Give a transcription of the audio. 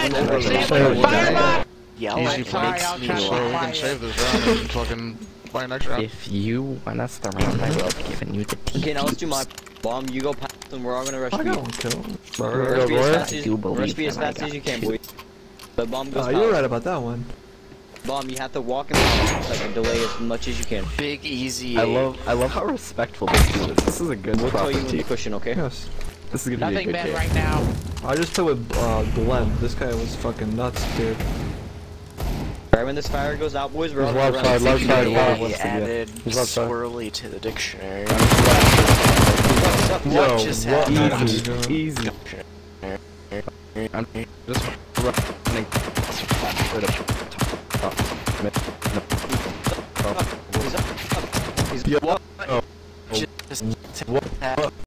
Yell Easy at makes me So we can laugh. save this round and fucking buy next round. If you win us the round, I will have given you the tea. Okay, now let's do my bomb. You go past and we're all gonna rush I B. got one kill. Rush B as fast I as do believe as that I fast as you got can, two. boy. The bomb goes You're out. right about that one. Bomb, you have to walk in the house like and delay as much as you can. Big easy. I love how respectful this is. This is a good We'll tell you when property. to cushion, okay? Yes. This is gonna be a Nothing good bad game. right now. I just played with Glenn. This guy was fucking nuts, dude. Right when this fire goes out, boys, we're all There's gonna left run. side, left side, Yeah, left he side. added He's left side. swirly to the dictionary. Yo, What just happened? Easy. I'm just running for the top. He's up. Just What?